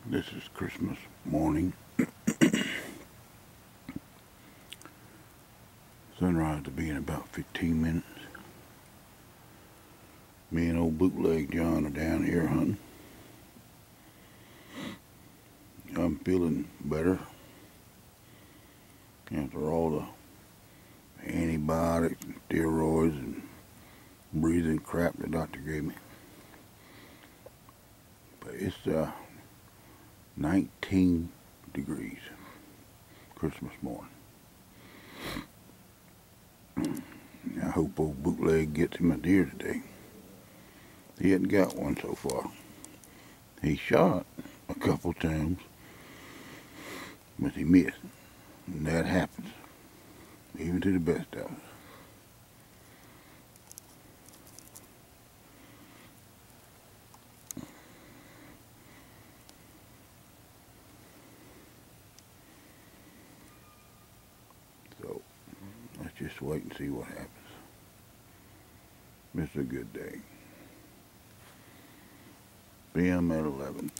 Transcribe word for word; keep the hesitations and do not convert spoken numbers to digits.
This is Christmas morning. Sunrise will be in about fifteen minutes. Me and old Bootleg John are down here hunting. I'm feeling better after all the antibiotics and steroids and breathing crap the doctor gave me. But it's uh, nineteen degrees Christmas morning. I hope old Bootleg gets him a deer today. He hadn't got one so far. He shot a couple times, but he missed. And that happens, even to the best of us. So, let's just wait and see what happens. It's a good day. P M at eleven.